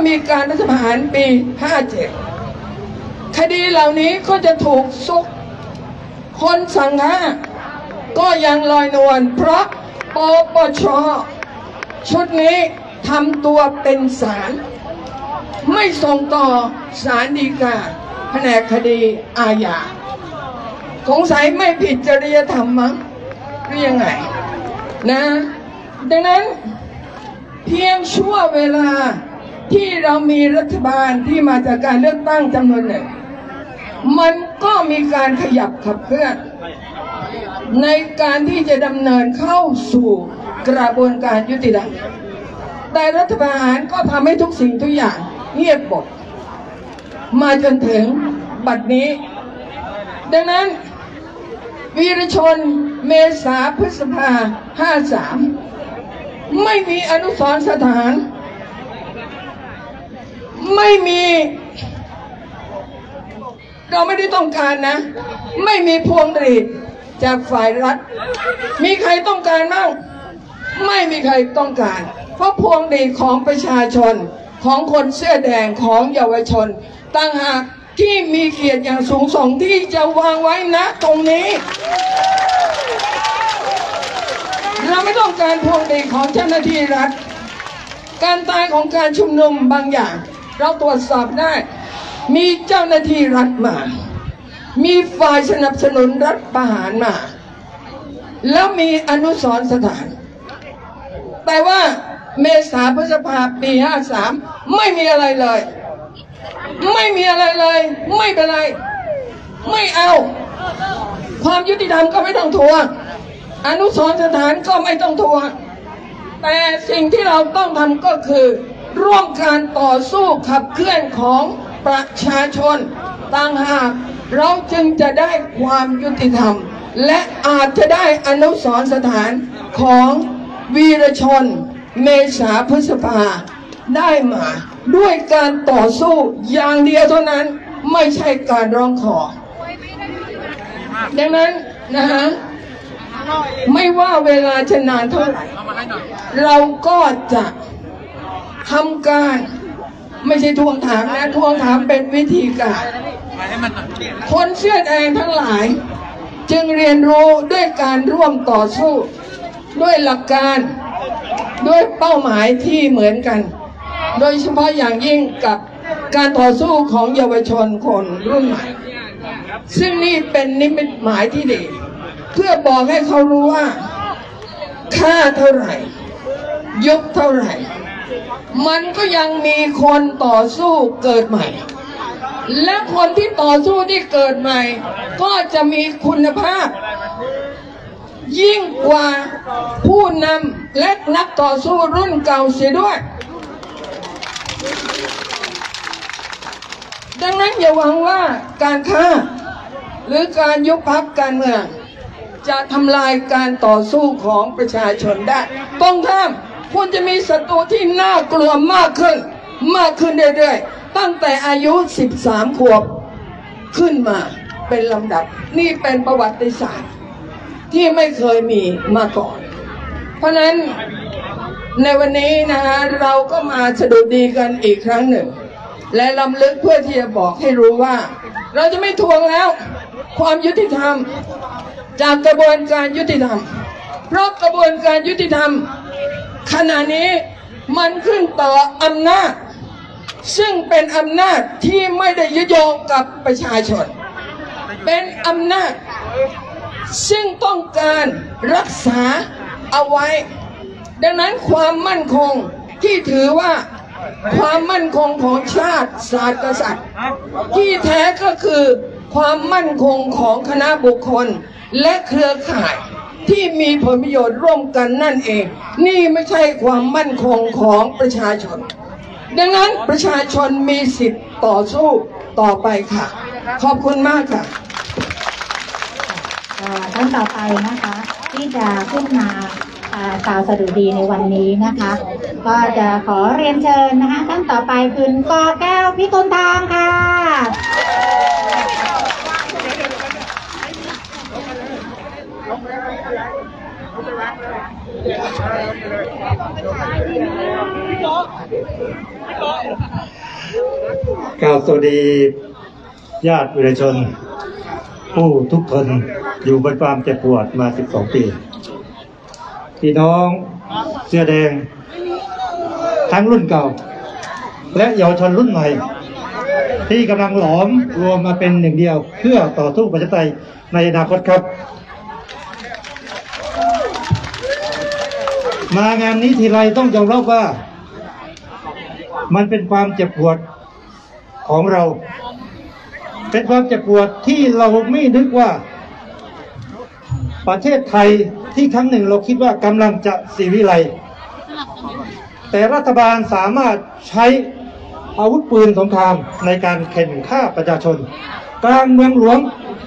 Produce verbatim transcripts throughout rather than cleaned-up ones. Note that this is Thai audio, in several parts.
มีการรัฐประหารปีห้าเจ็ดคดีเหล่านี้ก็จะถูกซุกคนสังฆะก็ยังลอยนวลเพราะปปช.ชุดนี้ทำตัวเป็นศาลไม่ส่งต่อศาลฎีกาแผนกคดีอาญาสงสัยไม่ผิดจริยธรรมมั้งหรือยังไงนะดังนั้นเพียงชั่วเวลาที่เรามีรัฐบาลที่มาจากการเลือกตั้งจำนวนหนึ่งมันก็มีการขยับขับเคลื่อนในการที่จะดำเนินเข้าสู่กระบวนการยุติธรรมแต่รัฐประหารก็ทำให้ทุกสิ่งทุกอย่างเงียบหมดมาจนถึงบัดนี้ดังนั้นวีรชนเมษาพฤษภาห้าสามไม่มีอนุสรณ์สถานไม่มีเราไม่ได้ต้องการนะไม่มีพวงหรีดจากฝ่ายรัฐมีใครต้องการบ้างไม่มีใครต้องการเพราะพวงหรีดของประชาชนของคนเสื้อแดงของเยาวชนต่างหากที่มีเกียรติอย่างสูงส่งที่จะวางไว้ณตรงนี้เราไม่ต้องการพวงหรีดของเจ้าหน้าที่รัฐการตายของการชุมนุมบางอย่างเราตรวจสอบได้มีเจ้าหน้าที่รัฐมามีฝ่ายสนับสนุนรัฐประหารมาแล้วมีอนุสรณ์สถานแต่ว่าเมษาพฤษภาปีห้าสามไม่มีอะไรเลยไม่มีอะไรเลยไม่เป็นไรไม่เอาความยุติธรรมก็ไม่ต้องทวงอนุสรณ์สถานก็ไม่ต้องทวงแต่สิ่งที่เราต้องทำก็คือร่วมการต่อสู้ขับเคลื่อนของประชาชนต่างหากเราจึงจะได้ความยุติธรรมและอาจจะได้อนุสรณ์สถานของวีรชนเมษาพฤษภาได้มาด้วยการต่อสู้อย่างเดียวเท่านั้นไม่ใช่การร้องขอดังนั้นนะฮะไม่ว่าเวลาจะนานเท่าไหร่เราก็จะทำการไม่ใช่ทวงถามนะทวงถามเป็นวิธีการคนเสื้อแดงทั้งหลายจึงเรียนรู้ด้วยการร่วมต่อสู้ด้วยหลักการด้วยเป้าหมายที่เหมือนกันโดยเฉพาะอย่างยิ่งกับการต่อสู้ของเยาวชนคนรุ่นใหม่ซึ่งนี่เป็นนิมิตหมายที่ดีเพื่อบอกให้เขารู้ว่าค่าเท่าไหร่ยุคเท่าไหร่มันก็ยังมีคนต่อสู้เกิดใหม่และคนที่ต่อสู้ที่เกิดใหม่ก็จะมีคุณภาพยิ่งกว่าผู้นำและนักต่อสู้รุ่นเก่าเสียด้วยดังนั้นอย่าหวังว่าการฆ่าหรือการยุบพรรคการเมืองจะทำลายการต่อสู้ของประชาชนได้ตรงข้ามคุณจะมีศัตรูที่น่ากลัวมากขึ้นมากขึ้นเรื่อยๆตั้งแต่อายุสิบสามขวบขึ้นมาเป็นลำดับนี่เป็นประวัติศาสตร์ที่ไม่เคยมีมาก่อนเพราะนั้นในวันนี้นะฮะเราก็มาสดุดีกันอีกครั้งหนึ่งและลำลึกเพื่อที่จะบอกให้รู้ว่าเราจะไม่ทวงแล้วความยุติธรรมจากกระบวนการยุติธรรมเพราะกระบวนการยุติธรรมขณะนี้มันขึ้นต่ออำนาจซึ่งเป็นอำนาจที่ไม่ได้ยึดโยงกับประชาชนเป็นอำนาจซึ่งต้องการรักษาเอาไว้ดังนั้นความมั่นคงที่ถือว่าความมั่นคงของชาติศาสตร์กษัตริย์ที่แท้ก็คือความมั่นคงของคณะบุคคลและเครือข่ายที่มีผลประโยชน์ร่วมกันนั่นเองนี่ไม่ใช่ความมั่นคงของประชาชนดังนั้นประชาชนมีสิทธิ์ต่อสู้ต่อไปค่ะขอบคุณมากค่ะท่านต่อไปนะคะที่จะขึ้นมากล่าวสดุดีในวันนี้นะคะก็จะขอเรียนเชิญนะคะท่านต่อไปคุณกอแก้วพิกุลทองค่ะกล่าวสวัสดีญาติประชาชนผู้ทุกข์ทนอยู่บนความเจ็บปวดมาสิบสองปีพี่น้องเสื้อแดงทั้งรุ่นเก่าและเยาวชนรุ่นใหม่ที่กำลังหลอมรวมมาเป็นหนึ่งเดียวเพื่อต่อสู้ประชาธิปไตยในอนาคตครับมางานนี้ทีไรต้องยอมรับว่ามันเป็นความเจ็บปวดของเราเป็นความเจ็บปวดที่เราไม่นึกว่าประเทศไทยที่ครั้งหนึ่งเราคิดว่ากำลังจะศรีวิไลย์แต่รัฐบาลสามารถใช้อาวุธปืนสงครามในการเข็นฆ่าประชาชนกลางเมืองหลวง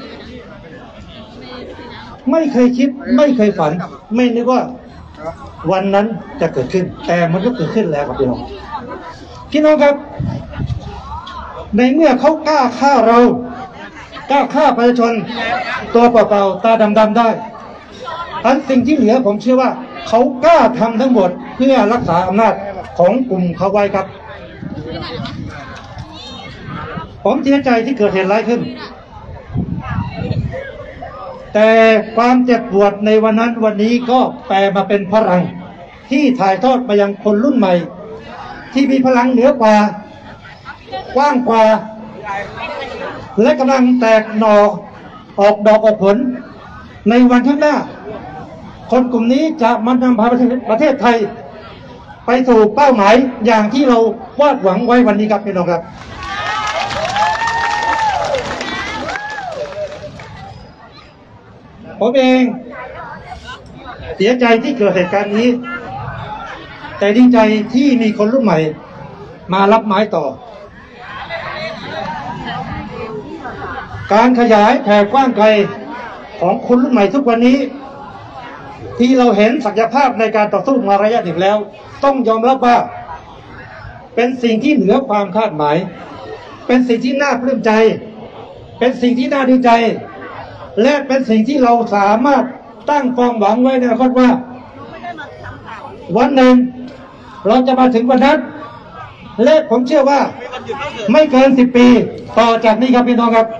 ไม่เคยคิดไม่เคยฝันไม่นึกว่าวันนั้นจะเกิดขึ้นแต่มันก็เกิดขึ้นแล้วครับพี่น้องพี่น้องครับในเมื่อเขากล้าฆ่าเรากล้าฆ่าประชาชนตัวเปล่าๆตาดำๆได้อันสิ่งที่เหลือผมเชื่อว่าเขากล้าทำทั้งหมดเพื่อรักษาอำนาจของกลุ่มเขาไว้ครับผมเสียใจที่เกิดเหตุร้ายขึ้นแต่ความเจ็บปวดในวันนั้นวันนี้ก็แปลมาเป็นพลังที่ถ่ายทอดไปยังคนรุ่นใหม่ที่มีพลังเหนือกว่ากว้างกว่าและกำลังแตกหน่อออกดอกออกผลในวันข้างหน้าคนกลุ่มนี้จะมันนำพาประเทศไทยไปสู่เป้าหมายอย่างที่เราวาดหวังไว้วันนี้ครับพี่น้องครับผมเองเสียใจที่เกิดเหตุการณ์นี้แต่ดีใจที่มีคนรุ่นใหม่มารับไม้ต่อการขยายแผ่กว้างไกลของคนรุ่นใหม่ทุกวันนี้ที่เราเห็นศักยภาพในการต่อสู้มาระยะหนึ่งแล้วต้องยอมรับว่าเป็นสิ่งที่เหนือความคาดหมายเป็นสิ่งที่น่าปลื้มใจเป็นสิ่งที่น่าดีใจและเป็นสิ่งที่เราสามารถตั้งความหวังไว้ในอนาคตว่าวันหนึ่งเราจะมาถึงวันนั้นและผมเชื่อว่าไม่เกินสิบปีต่อจากนี้ครับพี่น้องครับ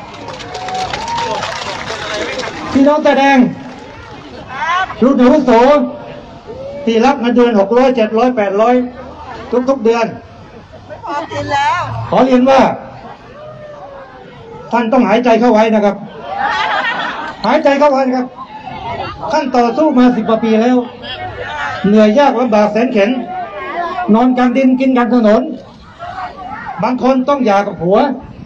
พี่น้องแสดงรุ่นอาวุโสที่รับเงินเดือนหกร้อยเจ็ดร้อยแปดร้อยทุกๆเดือนไม่พอกินแล้วขอเรียนว่าท่านต้องหายใจเข้าไว้นะครับหายใจเข้าไว้ครับท่านต่อสู้มาสิบกว่าปีแล้วเหนื่อยยากลำบากแสนเข็ญนอนกลางดินกินกลางถนนบางคนต้องหย่ากับผัว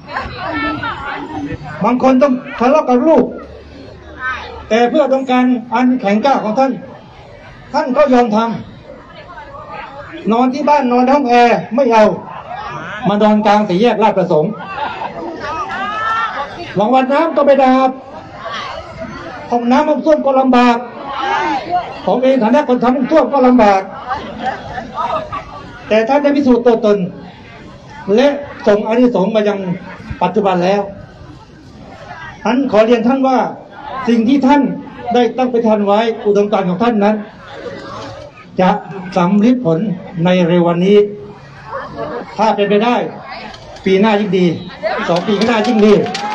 บางคนต้องทะเลาะกับลูกแต่เพื่อต้องการอันแข็งกล้าของท่านท่านก็ยอมทำนอนที่บ้านนอนห้องแอร์ไม่เอามานอนกลางสี่แยกลาดประสงค์บางวันน้ำก็ไม่ได้ห้องน้ำมันท่วมก็ลำบากผมเองฐานะคนทำมันท่วมก็ลำบากแต่ท่านได้พิสูจน์ตัวตนและส่งอานิสงส์มายังปัจจุบันแล้วท่านขอเรียนท่านว่าสิ่งที่ท่านได้ตั้งไปทันไว้อุดมการณ์ของท่านนั้นจะสำลิดผลในเร็ววันนี้ถ้าเป็นไปได้ปีหน้ายิ่งดีสองปีข้างหน้ายิ่งดี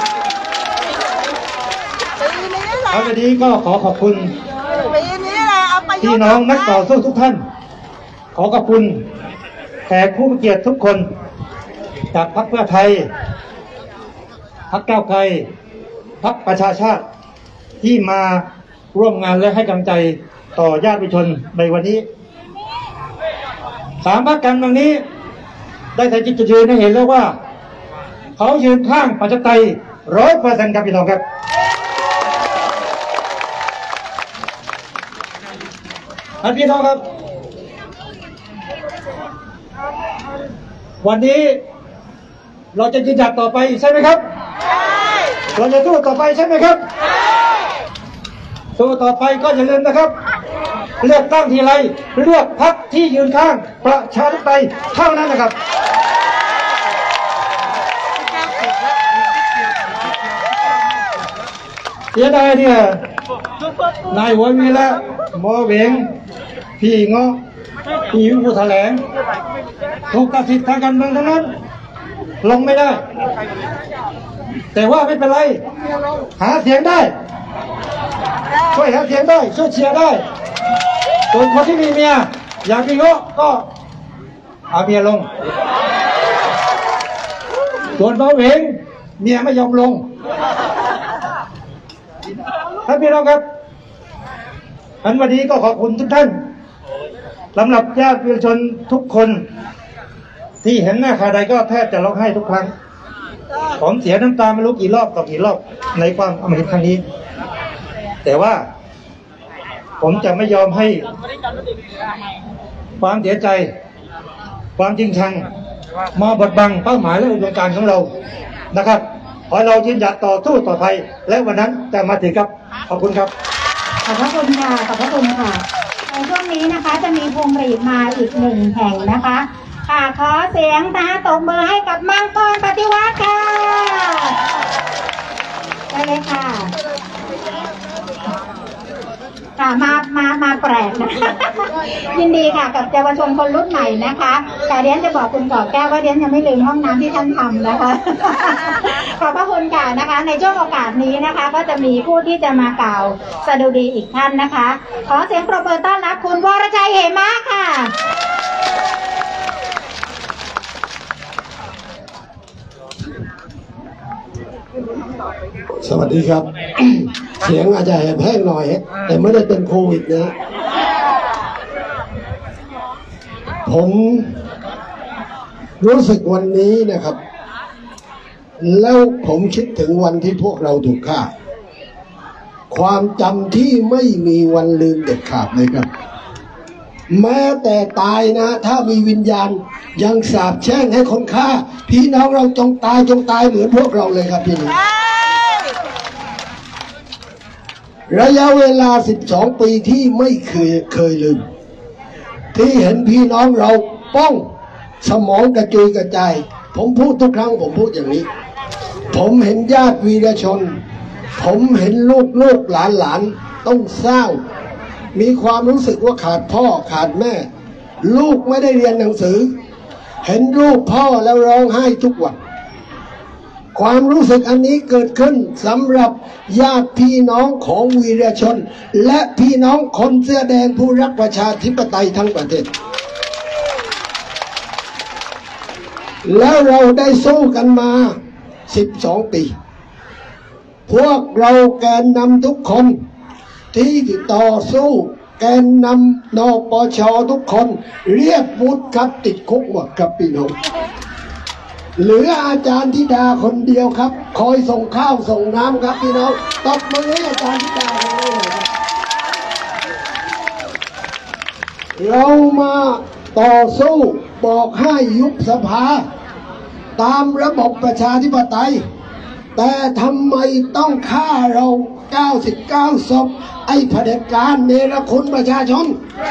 เอาวันนี้ก็ขอขอบคุณพี่น้องนักต่อสู้ทุกท่านขอขอบคุณแขกผู้มีเกียรติทุกคนจากพรรคเพื่อไทยพรรคก้าวไกลพรรคประชาชาติที่มาร่วมงานและให้กำลังใจต่อญาติประชาชนในวันนี้สามพรรคการเมืองนี้ได้แสดงจุดยืนให้เห็นแล้วว่าเขายืนข้างประชาธิปไตยร้อยเปอร์เซ็นต์ครับพี่น้องครับท่านพี่น้องครับวันนี้เราจะยืนหยัดต่อไปใช่ไหมครับเราจะสู้ต่อไปใช่ไหมครับสู้ต่อไปก็อย่าลืมนะครับเลือกตั้งทีไรเลือกพรรคที่ยืนข้างประชาธิปไตยเท่านั้นนะครับเสียดายเนี่ยนายหัววีระหมอเหวงพี่เงาะพี่ผู้แถลงถูกตัดสิทธิ์ทางการเมืองทั้งนั้นลงไม่ได้แต่ว่าไม่เป็นไรหาเสียงได้ช่วยหาเสียงได้ช่วยเชียร์ได้ส่วนคนที่มีเมียอยากพี่เงาะก็เอาเมียลงส่วนเบาเหวงเมียไม่ยอมลงท่านพี่น้องครับอันวันนี้ก็ขอบคุณทุกท่านสำหรับญาติประชาชนทุกคนที่เห็นหน้าใครใดก็แทบจะร้องไห้ทุกครั้งผมเสียน้ำตาไม่รู้กี่รอบต่อกี่รอบในความอมหิตครั้งนี้แต่ว่าผมจะไม่ยอมให้ความเสียใจความจริงชังมาบดบังเป้าหมายและอุดมการณ์ของเรานะครับขอเรายืนหยัดต่อสู้ต่อไปและวันนั้นจะมาถึงครับขอบคุณครับขอบพระคุณค่ะขอบพระคุณค่ะในช่วงนี้นะคะจะมีพวงหรีดมาอีกหนึ่งแห่งนะคะค่ะขอเสียงนะคะตบมือให้กับมังกรปฏิวัติค่ะได้เลยค่ะค่ะมามามาแปลกนะยินดีค่ะกับเยาวชนคนรุ่นใหม่นะคะแต่เดียนจะบอกคุณก่อแก้วว่าเดียนยังไม่ลืมห้องน้ำที่ท่านทำนะคะขอบพระคุณค่ะนะคะในช่วงโอกาสนี้นะคะก็จะมีผู้ที่จะมากล่าวสดุดีอีกท่านนะคะขอเสียงปรบมือต้อนรับคุณวรชัยเหมะค่ะสวัสดีครับ เสียงอาจจะแหบแห้งหน่อยแต่ไม่ได้เป็นโควิดนะผมรู้สึกวันนี้นะครับ แล้วผมคิดถึงวันที่พวกเราถูกฆ่าความจำที่ไม่มีวันลืมเด็ดขาดเลยครับแม้แต่ตายนะถ้ามีวิญญาณยังสาปแช่งให้คนฆ่าพี่น้องเราจงตายจงตายเหมือนพวกเราเลยครับพี่น้องระยะเวลาสิบสองปีที่ไม่เคยเคยลืมที่เห็นพี่น้องเราป้องสมองกระจุยกระจายผมพูดทุกครั้งผมพูดอย่างนี้ผมเห็นญาติวีรชนผมเห็นลูกลูกหลานหลานต้องเศร้ามีความรู้สึกว่าขาดพ่อขาดแม่ลูกไม่ได้เรียนหนังสือเห็นรูปพ่อแล้วร้องไห้ทุกวันความรู้สึกอันนี้เกิดขึ้นสำหรับญาติพี่น้องของวีรชนและพี่น้องคนเสื้อแดงผู้รักประชาธิปไตยทั้งประเทศแล้วเราได้สู้กันมาสิบสองปีพวกเราแกนนำทุกคนที่ต่อสู้แกนนำนปช.ทุกคนเรียกมุดครับติดคุกหมดครับพี่น้องเหลืออาจารย์ธิดาคนเดียวครับคอยส่งข้าวส่งน้ำครับพี่น้องตบมือให้อาจารย์ธิดาของเราหน่อยครับเรามาต่อสู้บอกให้ยุบสภาตามระบบประชาธิปไตยแต่ทำไมต้องฆ่าเราเก้าสิบเก้าศพไอ้เผด็จการเนรคุณประชาชน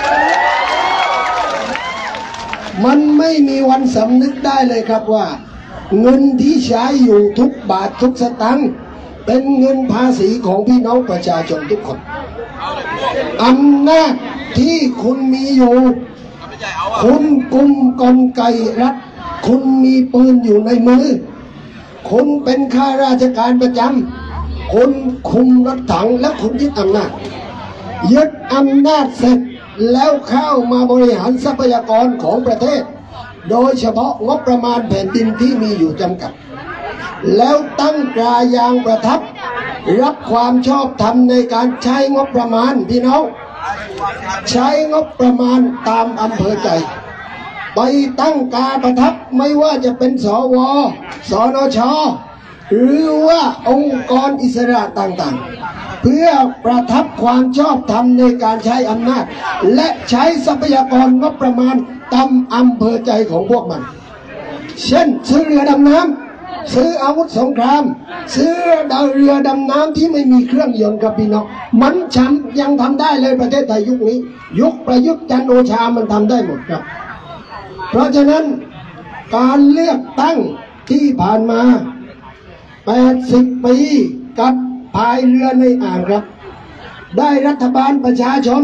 มันไม่มีวันสำนึกได้เลยครับว่าเงินที่ใช้อยู่ทุกบาททุกสตางค์เป็นเงินภาษีของพี่น้องประชาชนทุกคนอำนาจที่คุณมีอยู่คุณกุมกลไกรัฐคุณมีปืนอยู่ในมือคุณเป็นข้าราชการประจำคุณคุมรถถังและคุณยึดอำนาจยึดอำนาจเสร็จแล้วเข้ามาบริหารทรัพยากรของประเทศโดยเฉพาะงบประมาณแผ่นดินที่มีอยู่จำกัดแล้วตั้งตรายางประทับรับความชอบธรรมในการใช้งบประมาณพี่น้องใช้งบประมาณตามอำเภอใจไปตั้งกาประทับไม่ว่าจะเป็นสวสนชหรือว่าองค์กรอิสระต่างๆเพื่อประทับความชอบธรรมในการใช้อำนาจและใช้ทรัพยากรงบประมาณตามอำเภอใจของพวกมันเช่นซื้อเรือดำน้ำซื้ออาวุธสงครามซื้อเรือดำน้ำที่ไม่มีเครื่องยนต์ครับพี่น้องมันฉันยังทำได้เลยประเทศไทยยุคนี้ยุคประยุทธ์จันทร์โอชามันทำได้หมดครับเพราะฉะนั้นการเลือกตั้งที่ผ่านมาแปดสิบปีกับพายเรือในอ่างครับได้รัฐบาลประชาชน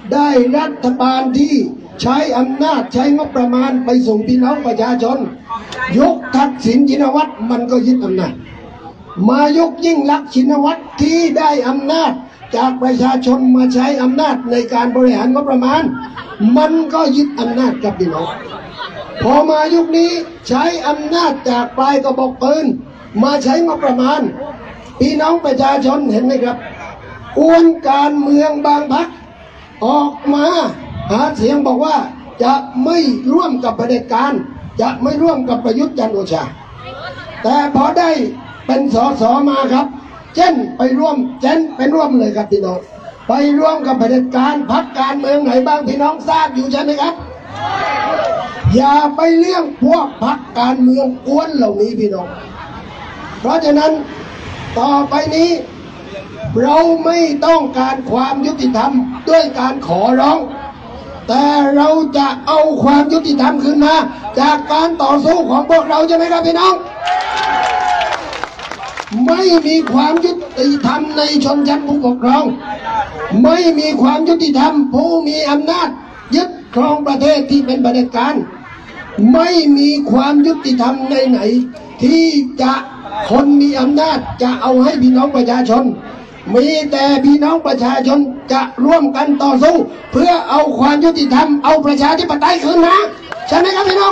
ได้รัฐบาลที่ใช้อำนาจใช้งบประมาณไปส่งพี่น้องประชาชนยุคทักษิณชินวัตรมันก็ยึดอำนาจมายุคยิ่งลักษณ์ชินวัตรที่ได้อำนาจจากประชาชนมาใช้อำนาจในการบริหารงบประมาณมันก็ยึดอำนาจกับพี่น้องพอมายุคนี้ใช้อำนาจจากปลายกระบอกปืนมาใช้งบประมาณพี่น้องประชาชนเห็นไหมครับกวนการเมืองบางพรรคออกมาหาเสียงบอกว่าจะไม่ร่วมกับเผด็จการจะไม่ร่วมกับประยุทธ์จันทร์โอชาแต่พอได้เป็นสสมาครับเช่นไปร่วมเช่นไปร่วมเลยครับพี่น้องไปร่วมกับเผด็จการพรรคการเมืองไหนบ้างพี่น้องทราบอยู่ใช่ไหมครับอย่าไปเลี้ยงพวกพรรคการเมืองกวนเหล่านี้พี่น้องเพราะฉะนั้นต่อไปนี้เราไม่ต้องการความยุติธรรมด้วยการขอร้องแต่เราจะเอาความยุติธรรมขึ้นมาจากการต่อสู้ของพวกเราใช่ไหมครับพี่น้องไม่มีความยุติธรรมในชนชั้นผู้ปกครองไม่มีความยุติธรรมผู้มีอำนาจยึดครองประเทศที่เป็นเผด็จการไม่มีความยุติธรรมในไหนที่จะคนมีอำนาจจะเอาให้พี่น้องประชาชนมีแต่พี่น้องประชาชนจะร่วมกันต่อสู้เพื่อเอาความยุติธรรมเอาประชาธิปไตยคืนมาใช่ไหมครับพี่น้อง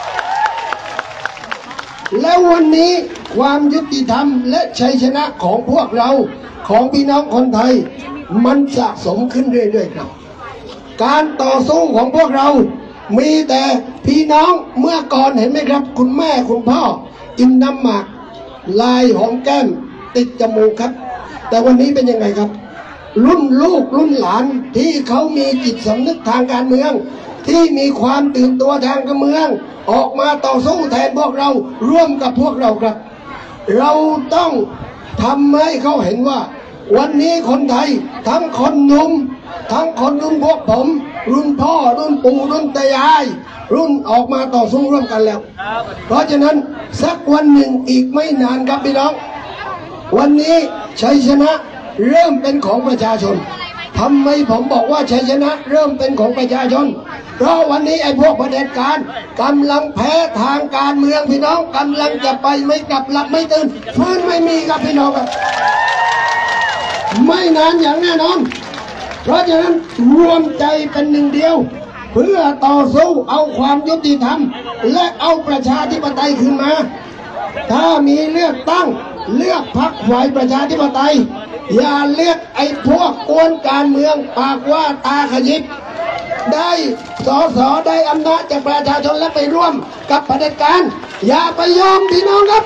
แล้ววันนี้ความยุติธรรมและชัยชนะของพวกเราของพี่น้องคนไทยมันสะสมขึ้นเรื่อยๆครับการต่อสู้ของพวกเรามีแต่พี่น้องเมื่อก่อนเห็นไหมครับคุณแม่คุณพ่อกินน้ำหมากลายหอมแก้มติดจมูกครับแต่วันนี้เป็นยังไงครับรุ่นลูกรุ่นหลานที่เขามีจิตสำนึกทางการเมืองที่มีความตื่นตัวทางการเมืองออกมาต่อสู้แทนพวกเราร่วมกับพวกเราครับเราต้องทำให้เขาเห็นว่าวันนี้คนไทยทั้งคนหนุ่มทั้งคนรุ่นพวกผมรุ่นพ่อรุ่นปู่รุ่นตายายรุ่นออกมาต่อสู้ร่วมกันแล้วเพราะฉะนั้นสักวันหนึ่งอีกไม่นานครับพี่น้องวันนี้ชัยชนะเริ่มเป็นของประชาชนทำไมผมบอกว่าชัยชนะเริ่มเป็นของประชาชนเพราะวันนี้ไอ้พวกเผด็จการกำลังแพ้ทางการเมืองพี่น้องกำลังจะไปไม่กลับหลับไม่ตื่นฟื้นไม่มีครับพี่น้องครับไม่นานอย่างแน่นอนเพราะฉะนั้นรวมใจเป็นหนึ่งเดียวเพื่อต่อสู้เอาความยุติธรรมและเอาประชาธิปไตยขึ้นมาถ้ามีเลือกตั้งเลือกพรรคฝ่ายประชาธิปไตยอย่าเลือกไอ้พวกกวนการเมืองปากว่าตาขยิบได้สอสอได้อำนาจจากประชาชนและไปร่วมกับเผด็จการอย่าไปยอมพี่น้องครับ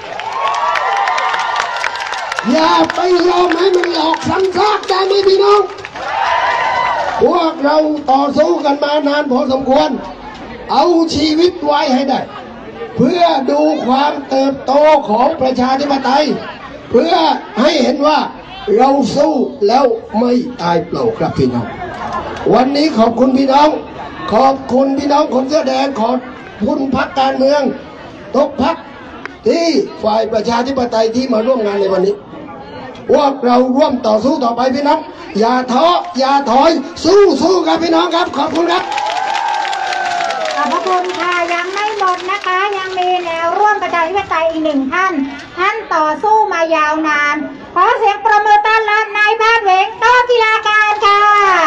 อย่าไปยอมให้มันหลอกซ้ำซากได้ไหมพี่น้องพวกเราต่อสู้กันมานานพอสมควรเอาชีวิตไว้ให้ได้เพื่อดูความเติบโตของประชาธิปไตยเพื่อให้เห็นว่าเราสู้แล้วไม่ตายเปล่าครับพี่น้องวันนี้ขอบคุณพี่น้องขอบคุณพี่น้องคนเสื้อแดงขอบคุณพรรคการเมืองทุกพรรคที่ฝ่ายประชาธิปไตยที่มาร่วมงานในวันนี้พวกเราร่วมต่อสู้ต่อไปพี่น้องอย่าท้ออย่าถอยสู้สู้ครับพี่น้องครับขอบคุณครับขอบพระคุณค่ะยังไม่หมดนะคะยังมีแนวร่วมประชาธิปไตยอีกหนึ่งท่านท่านต่อสู้มายาวนานขอเสียงประมือต้อนรับนายแพทย์เหวงโต้กีฬาการค่ะ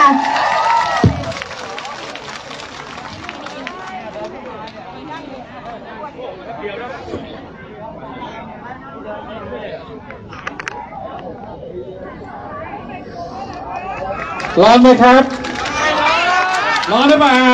ร้อนไหมครับร้อนหรือเปล่า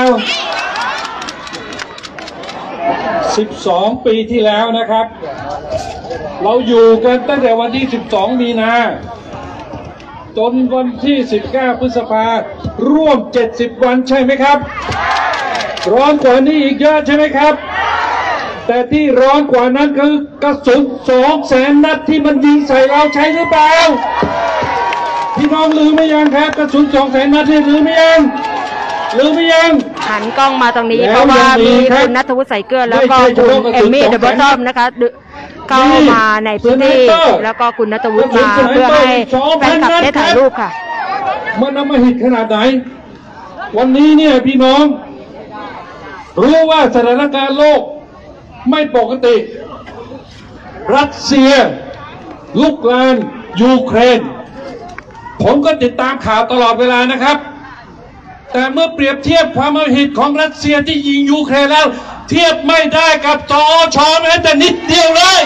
สิบสองปีที่แล้วนะครับเราอยู่กันตั้งแต่วันที่สิบสองมีนาจนวันที่สิบเก้าพฤษภาร่วมเจ็ดสิบวันใช่ไหมครับร้อนกว่านี้อีกเยอะใช่ไหมครับแต่ที่ร้อนกว่านั้นคือกระสุนสองแสนนัดที่มันยิงใส่เราใช่หรือเปล่าพี่น้องลืมไม่ยังครับกระสุนสองแสนนัดที่ลืมไม่ยังลืมไม่ยังหันกล้องมาตรงนี้เพราะว่ามีคุณณัฐวุฒิใส่เกลือแล้วก็คุณเอมมี่เดอะบอททอมนะคะเข้ามาในพื้นที่แล้วก็คุณณัฐวุฒิมาเพื่อให้แฟนคลับได้ถ่ายรูปค่ะมันอำมหิตขนาดไหนวันนี้เนี่ยพี่น้องรู้ว่าสถานการณ์โลกไม่ปกติรัสเซียลุกลานยูเครนผมก็ติดตามข่าวตลอดเวลานะครับแต่เมื่อเปรียบเทียบความอำมหิตของรัสเซียที่ยิงยูเครนแล้วเทียบไม่ได้กับสอชแม้แต่นิดเดียวเลย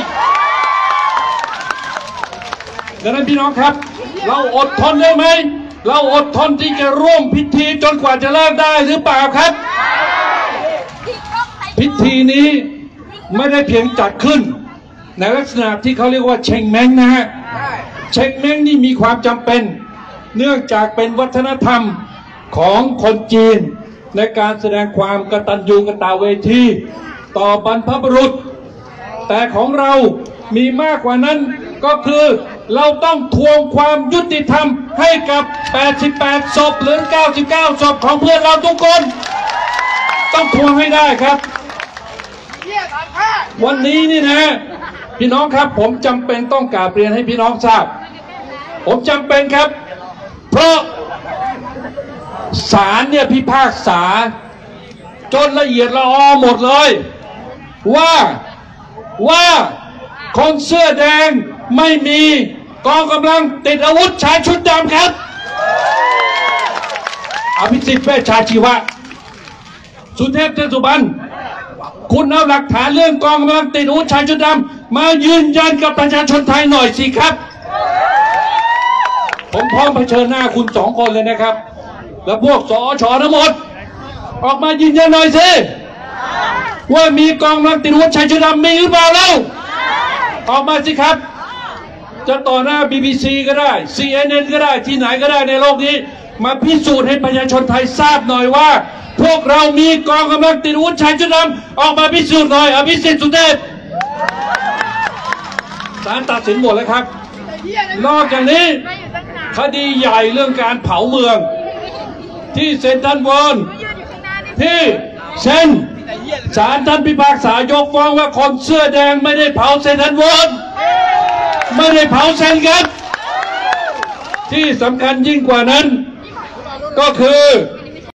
ดังนั้นพี่น้องครับเราอดทนได้ไหมเราอดทนที่จะร่วมพิธีจนกว่าจะเลิกได้หรือเปล่าครับพิธีนี้ไม่ได้เพียงจัดขึ้นในลักษณะที่เขาเรียกว่าเชงเม้งนะฮะเชงเม้งนี่มีความจำเป็นเนื่องจากเป็นวัฒนธรรมของคนจีนในการแสดงความกตัญญูกตเวทีต่อบรรพบุรุษแต่ของเรามีมากกว่านั้นก็คือเราต้องทวงความยุติธรรมให้กับแปดสิบแปดศพหรือเก้าสิบเก้าศพของเพื่อนเราทุกคนต้องทวงให้ได้ครับวันนี้นี่นะพี่น้องครับผมจำเป็นต้องกราบเรียนให้พี่น้องทราบผมจำเป็นครับเพราะศาลเนี่ยพิพากษาจนละเอียดละออหมดเลยว่าว่าคนเสื้อแดงไม่มีกองกำลังติดอาวุธชายชุดดำครับอภิสิทธิ์เวชชาชีวะสุเทพเทือกสุบรรณคุณเอาหลักฐานเรื่องกองกำลังติดอาวุธชายชุดดำมายืนยันกับประชาชนไทยหน่อยสิครับผมพร้อมเผชิญหน้าคุณสองคนเลยนะครับและพวกสอชทั้งหมดออกมายืนยันหน่อยสิว่ามีกองกำลังติดอาวุธชายชุดดำมีหรือเปล่าเล่าออกมาสิครับจะต่อหน้า บี บี ซี ก็ได้ ซี เอ็น เอ็น ก็ได้ที่ไหนก็ได้ในโลกนี้มาพิสูจน์ให้ประชาชนไทยทราบหน่อยว่าพวกเรามีกองกำลังติดอาวุธชายชุดดำออกมาพิสูจน์หน่อยอภิสิทธิ์สุเทพศาลตัดสินหมดแล้วครับนอกจากนี้คดีใหญ่เรื่องการเผาเมืองที่เซนทรัลเวิลด์ที่เซนศาลท่านพิพากษายกฟ้องว่าคนเสื้อแดงไม่ได้เผาเซนทรัลเวิลด์ไม่ได้เผาเซนครับที่สำคัญยิ่งกว่านั้นก็คือ